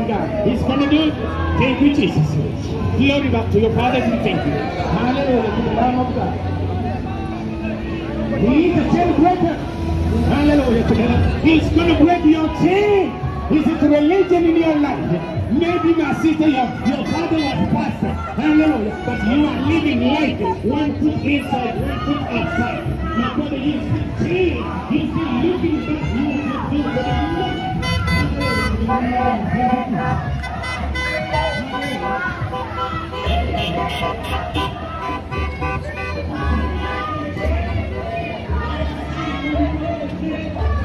God. He's going to do it. Thank you, Jesus. Glory back to your Father. We thank you. Hallelujah to the Lamb of God. He is a chain breaker. Hallelujah to God. He's going to break your chain. Is it religion in your life? Maybe my sister, your father was pastor. Hallelujah. But you are living life. One foot inside, one foot outside. My brother, you still chain. You still looking back. You will do what you want. Hallelujah.